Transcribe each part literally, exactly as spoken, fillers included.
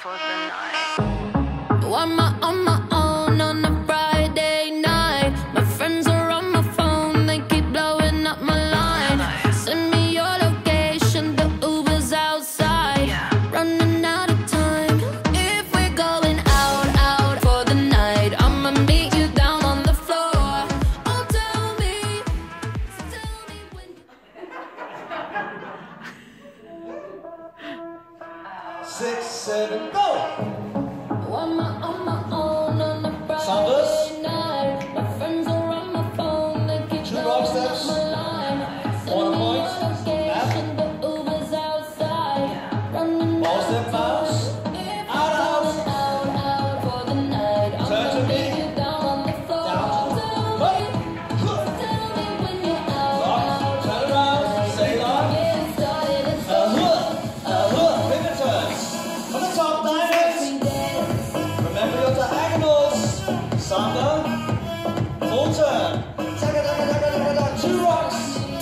for the night. Why am I on my own on a Friday night? My friends are on my phone, they keep blowing up my line. Send me your location, the Uber's outside. Running out of time. If we're going out, out for the night, I'ma meet you down on the floor. Oh, tell me, tell me when. Six, seven, go! Why am I on my own on a Sanders. Friday night? My friends are on my phone, they keep Two rock blowing up steps. my line. Send One me point. your location, the Uber's outside. Running Ball out step of bounce. time. If Out, we're out. going out, out for the night, Turn to I'ma me. meet you down on the floor. Down. Tell Up. me, tell me when you're out, Rock. out for Turn the around. night. Stay long. Getting started, it's A hook. A hook. Finger turns. From the top, diamonds. every day. Remember your diagonals. Samba. Full turn. Taka, taka, taka, taka, taka. Two rocks.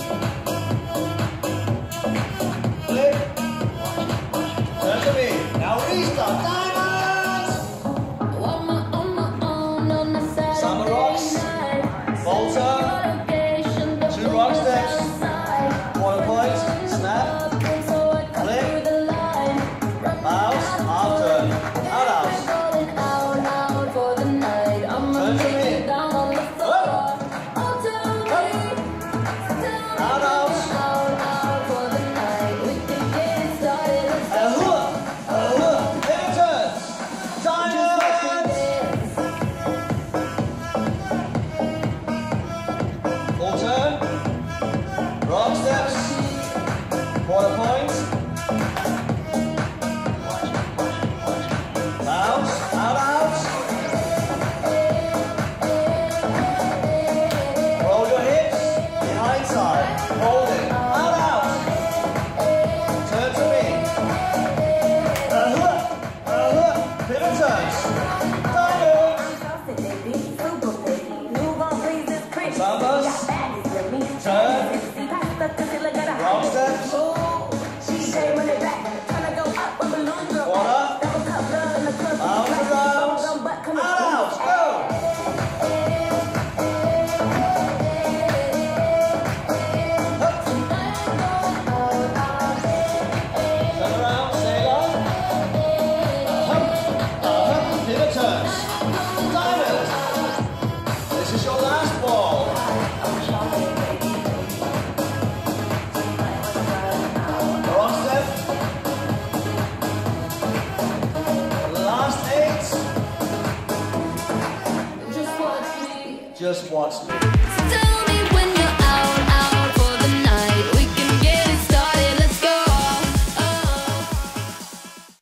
Flip. Turn to me. Now restart. Diamonds. Why am I on my own on a Samba rocks. Saturday night? Full turn. Location, the Two rock Uber's steps. outside. Quarter point. Snap. So I cut Click. through the line. Bounce. Half turn. Out, out. Going out, out for the night. I'ma Turn to meet me. you down on the floor. Oh, tell me, tell me Out, when out. you're out, out for the night. We can get started. Let's A hook. A hook. Finger turns. Diamonds. Full turn. Rock steps. Quarter point. Bounce. Out, out. Roll your hips. Behind side. Hold it. Out, out. Turn to me. A hook. A hook. Pivot turns. Diamonds. Sambas. Turn. Rock steps. Quarter. Bounce around. Out, out. Go. Hup. Turn around. Stay long. Hup. Hup. Pivot turns. Diamond. This is your last ball. Rock step. Last eight. Just watch me. Just watch me.